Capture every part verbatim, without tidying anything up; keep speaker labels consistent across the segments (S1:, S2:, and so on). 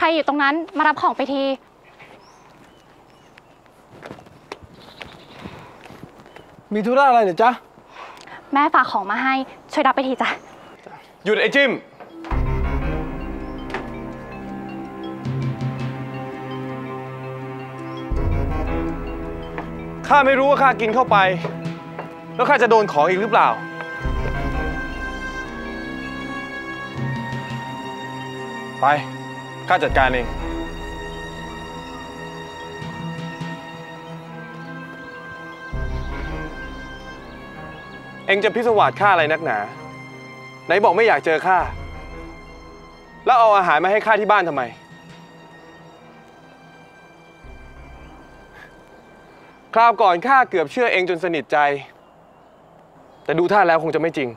S1: รอยู่ตรงนั้นมารับของไปที
S2: มีธุระอะไรเหรอจ๊ะ
S1: แม่ฝากของมาให้ช่วยรับไปทีจ้ะ
S3: หยุดไอ้จิ้มข้าไม่รู้ว่าข้ากินเข้าไปแล้วข้าจะโดนของอีกหรือเปล่าไปข้าจัดการเองเอ็งจะพิศวาสข้าอะไรนักหนาไหนบอกไม่อยากเจอข้าแล้วเอาอาหารมาให้ข้าที่บ้านทำไมคราวก่อนข้าเกือบเชื่อเอ็งจนสนิทใจแต่ดูท่าแล้วคงจะไม่จริง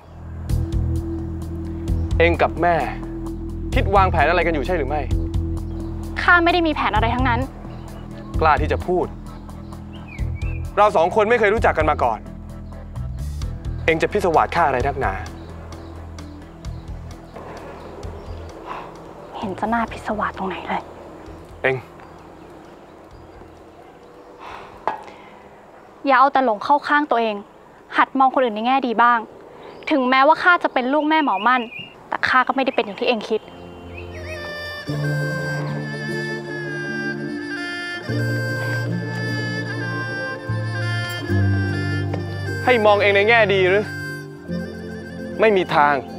S3: เอ็งกับแม่คิดวางแผนอะไรกันอยู่ใช่หรือไม่
S1: ข้าไม่ได้มีแผนอะไรทั้งนั้น
S3: กล้าที่จะพูดเราสองคนไม่เคยรู้จักกันมาก่อนเอ็งจะพิศวาสข้าอะไรนักหนา
S1: เห็นจะน่าพิศวาสตรงไหนเลย
S3: เอ็ง
S1: อย่าเอาแต่หลงเข้าข้างตัวเองหัดมองคนอื่นในแง่ดีบ้างถึงแม้ว่าข้าจะเป็นลูกแม่หมอมั่นแต่ข้าก็ไม่ได้เป็นอย่างที่เอ็งคิด
S3: ให้มองเองในแง่ดีหรือไม่มีทาง